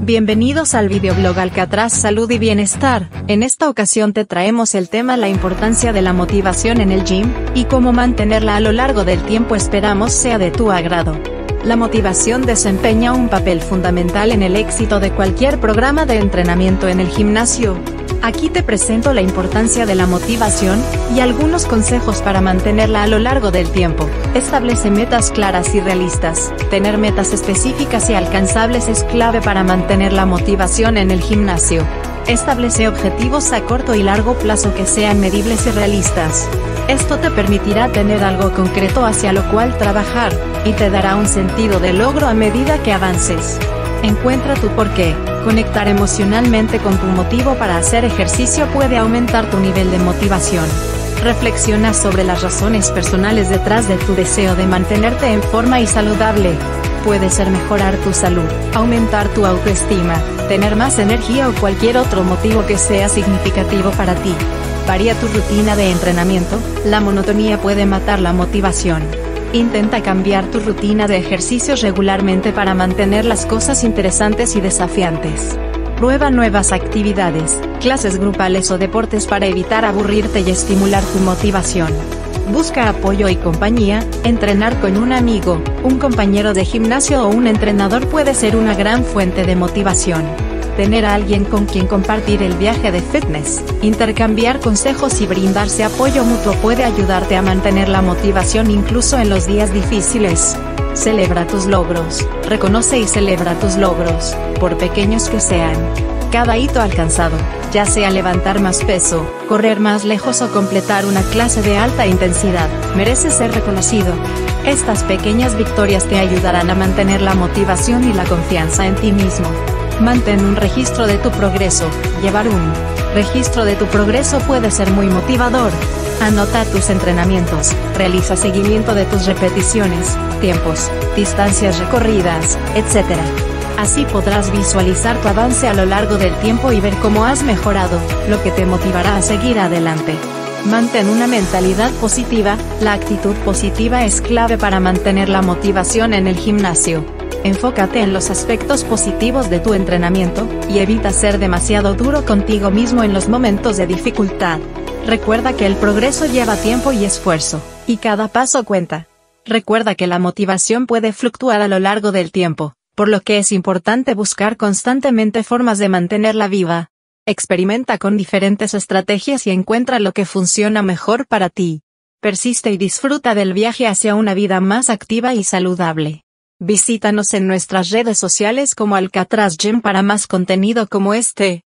Bienvenidos al videoblog Alcatraz Salud y Bienestar. En esta ocasión te traemos el tema la importancia de la motivación en el gym, y cómo mantenerla a lo largo del tiempo. Esperamos sea de tu agrado. La motivación desempeña un papel fundamental en el éxito de cualquier programa de entrenamiento en el gimnasio. Aquí te presento la importancia de la motivación, y algunos consejos para mantenerla a lo largo del tiempo. Establece metas claras y realistas. Tener metas específicas y alcanzables es clave para mantener la motivación en el gimnasio. Establece objetivos a corto y largo plazo que sean medibles y realistas. Esto te permitirá tener algo concreto hacia lo cual trabajar, y te dará un sentido de logro a medida que avances. Encuentra tu porqué. Conectar emocionalmente con tu motivo para hacer ejercicio puede aumentar tu nivel de motivación. Reflexiona sobre las razones personales detrás de tu deseo de mantenerte en forma y saludable. Puede ser mejorar tu salud, aumentar tu autoestima, tener más energía o cualquier otro motivo que sea significativo para ti. Varía tu rutina de entrenamiento. La monotonía puede matar la motivación. Intenta cambiar tu rutina de ejercicios regularmente para mantener las cosas interesantes y desafiantes. Prueba nuevas actividades, clases grupales o deportes para evitar aburrirte y estimular tu motivación. Busca apoyo y compañía. Entrenar con un amigo, un compañero de gimnasio o un entrenador puede ser una gran fuente de motivación. Tener a alguien con quien compartir el viaje de fitness, intercambiar consejos y brindarse apoyo mutuo puede ayudarte a mantener la motivación incluso en los días difíciles. Celebra tus logros. Reconoce y celebra tus logros, por pequeños que sean. Cada hito alcanzado, ya sea levantar más peso, correr más lejos o completar una clase de alta intensidad, merece ser reconocido. Estas pequeñas victorias te ayudarán a mantener la motivación y la confianza en ti mismo. Mantén un registro de tu progreso. Llevar un registro de tu progreso puede ser muy motivador. Anota tus entrenamientos, realiza seguimiento de tus repeticiones, tiempos, distancias recorridas, etc. Así podrás visualizar tu avance a lo largo del tiempo y ver cómo has mejorado, lo que te motivará a seguir adelante. Mantén una mentalidad positiva. La actitud positiva es clave para mantener la motivación en el gimnasio. Enfócate en los aspectos positivos de tu entrenamiento, y evita ser demasiado duro contigo mismo en los momentos de dificultad. Recuerda que el progreso lleva tiempo y esfuerzo, y cada paso cuenta. Recuerda que la motivación puede fluctuar a lo largo del tiempo, por lo que es importante buscar constantemente formas de mantenerla viva. Experimenta con diferentes estrategias y encuentra lo que funciona mejor para ti. Persiste y disfruta del viaje hacia una vida más activa y saludable. Visítanos en nuestras redes sociales como Alcatraz Gym para más contenido como este.